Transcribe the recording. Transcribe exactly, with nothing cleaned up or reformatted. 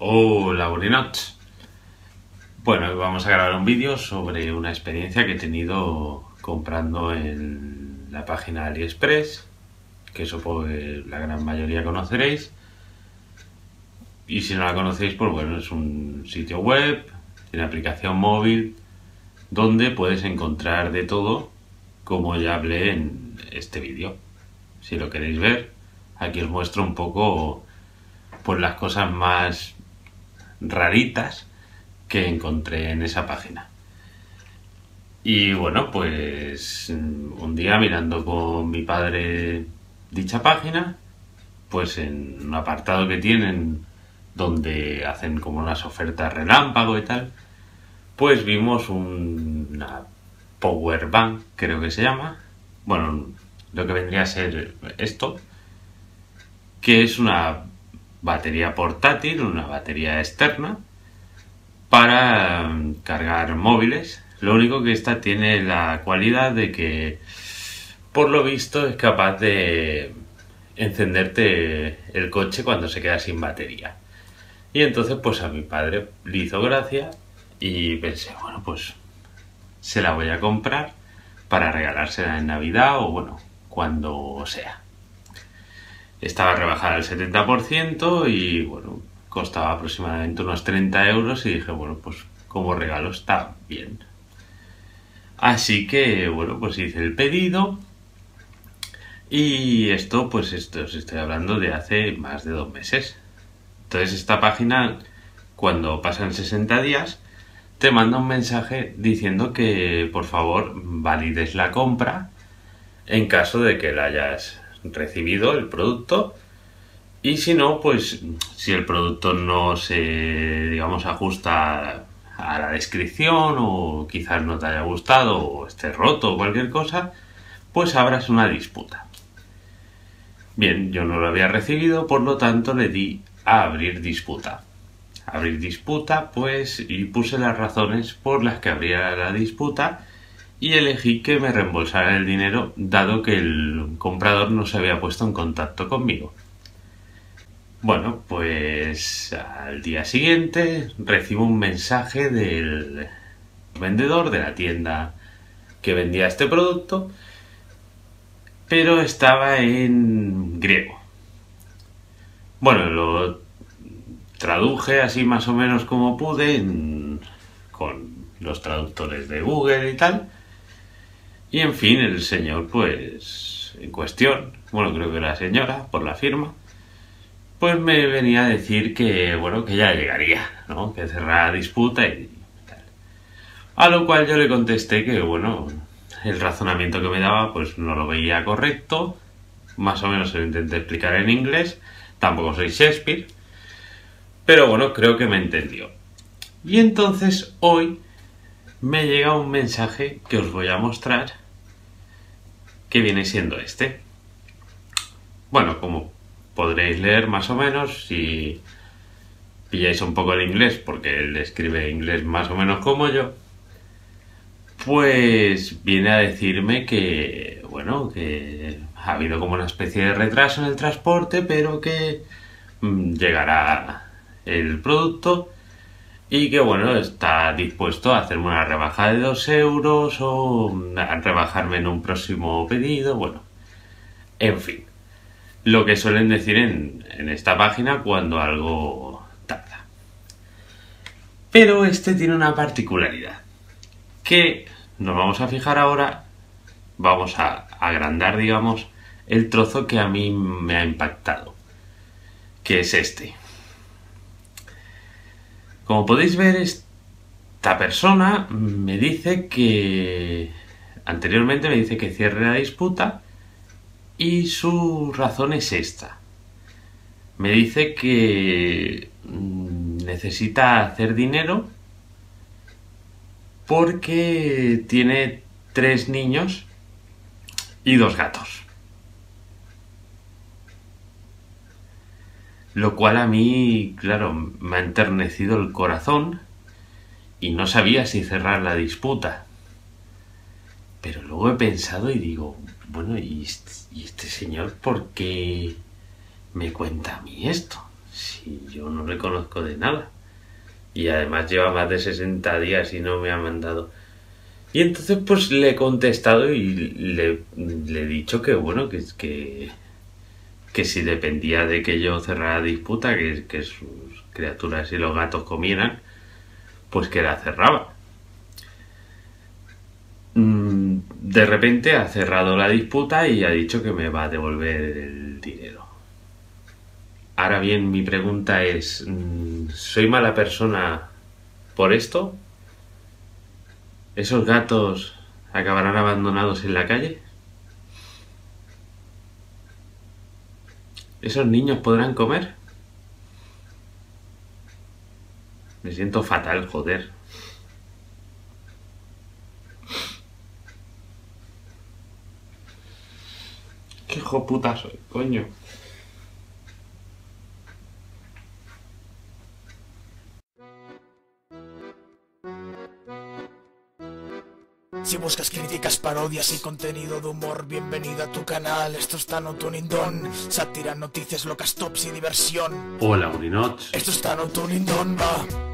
Hola, buenas noches. Bueno, hoy vamos a grabar un vídeo sobre una experiencia que he tenido comprando en la página AliExpress, que supongo que la gran mayoría conoceréis. Y si no la conocéis, pues bueno, es un sitio web, tiene aplicación móvil, donde puedes encontrar de todo, como ya hablé en este vídeo. Si lo queréis ver, aquí os muestro un poco pues las cosas más raritas que encontré en esa página. Y bueno, pues un día mirando con mi padre dicha página, pues en un apartado que tienen donde hacen como unas ofertas relámpago y tal, pues vimos un, una power bank, creo que se llama, bueno, lo que vendría a ser esto, que es una batería portátil, una batería externa para cargar móviles. Lo único que esta tiene la cualidad de que, por lo visto, es capaz de encenderte el coche cuando se queda sin batería. Y entonces pues a mi padre le hizo gracia y pensé, bueno, pues se la voy a comprar para regalársela en Navidad o bueno, cuando sea. Estaba rebajada al setenta por ciento y bueno, costaba aproximadamente unos treinta euros y dije, bueno, pues como regalo está bien. Así que bueno, pues hice el pedido y esto pues esto os estoy hablando de hace más de dos meses. Entonces esta página, cuando pasan sesenta días, te manda un mensaje diciendo que por favor valides la compra en caso de que la hayas recibido el producto, y si no, pues si el producto no se, digamos, ajusta a la descripción o quizás no te haya gustado o esté roto o cualquier cosa, pues abras una disputa. Bien, yo no lo había recibido, por lo tanto le di a abrir disputa. Abrir disputa, pues, y puse las razones por las que abría la disputa y elegí que me reembolsaran el dinero, dado que el comprador no se había puesto en contacto conmigo. Bueno, pues al día siguiente recibo un mensaje del vendedor de la tienda que vendía este producto, pero estaba en griego. Bueno, lo traduje así más o menos como pude en, con los traductores de Google y tal. Y en fin, el señor, pues, en cuestión, bueno, creo que la señora, por la firma, pues me venía a decir que, bueno, que ya llegaría, ¿no? Que cerrara la disputa y tal. A lo cual yo le contesté que, bueno, el razonamiento que me daba, pues no lo veía correcto. Más o menos se lo intenté explicar en inglés. Tampoco soy Shakespeare. Pero bueno, creo que me entendió. Y entonces hoy me llega un mensaje que os voy a mostrar, que viene siendo este. Bueno, como podréis leer más o menos, si pilláis un poco el inglés, porque él escribe inglés más o menos como yo, pues viene a decirme que, bueno, que ha habido como una especie de retraso en el transporte, pero que mmm, llegará el producto y que, bueno, está dispuesto a hacerme una rebaja de dos euros o a rebajarme en un próximo pedido, bueno, en fin. Lo que suelen decir en, en esta página cuando algo tarda. Pero este tiene una particularidad, que nos vamos a fijar ahora, vamos a agrandar, digamos, el trozo que a mí me ha impactado, que es este. Como podéis ver, esta persona me dice que, anteriormente me dice que cierre la disputa, y su razón es esta. Me dice que necesita hacer dinero porque tiene tres niños y dos gatos. Lo cual a mí, claro, me ha enternecido el corazón y no sabía si cerrar la disputa. Pero luego he pensado y digo, bueno, ¿y este, y este señor por qué me cuenta a mí esto? Si yo no le conozco de nada. Y además lleva más de sesenta días y no me ha mandado. Y entonces pues le he contestado y le, le he dicho que bueno, que, que, que si dependía de que yo cerrara disputa, que, que sus criaturas y los gatos comieran, pues que la cerraba. De repente ha cerrado la disputa y ha dicho que me va a devolver el dinero. Ahora bien, mi pregunta es, ¿soy mala persona por esto? ¿Esos gatos acabarán abandonados en la calle? ¿Esos niños podrán comer? Me siento fatal, joder. ¿Qué hijo puta soy, coño? Si buscas críticas, parodias y contenido de humor, bienvenido a tu canal. Esto está No Tuning Don. Sátira, noticias locas, tops y diversión. Hola, Uninots. Esto está No Tuning Don, va.